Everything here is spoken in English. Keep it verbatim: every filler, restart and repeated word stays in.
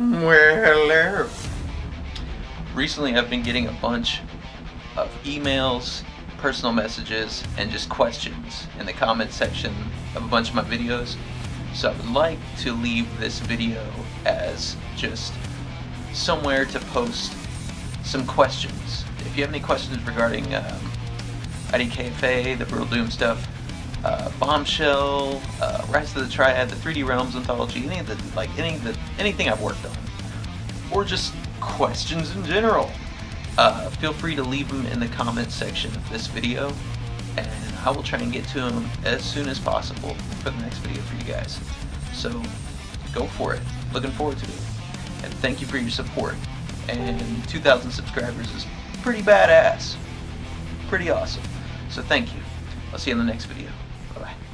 Well, hello. Recently I've been getting a bunch of emails, personal messages, and just questions in the comment section of a bunch of my videos. So I would like to leave this video as just somewhere to post some questions. If you have any questions regarding um, I D K F A, the Brutal Doom stuff, uh, Bombshell, uh, Rise of the Triad, the three D Realms Anthology, any of the, like any of the, anything I've worked on, or just questions in general, uh, feel free to leave them in the comment section of this video, and I will try and get to them as soon as possible for the next video for you guys. So go for it. Looking forward to it. And thank you for your support. And two thousand subscribers is pretty badass. Pretty awesome. So thank you. I'll see you in the next video. Bye bye.